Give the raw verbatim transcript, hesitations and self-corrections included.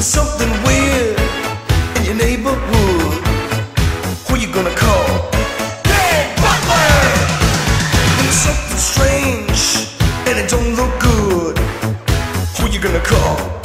something weird in your neighborhood, who you gonna call? Hey, Butler! When there's something strange and it don't look good, who you gonna call?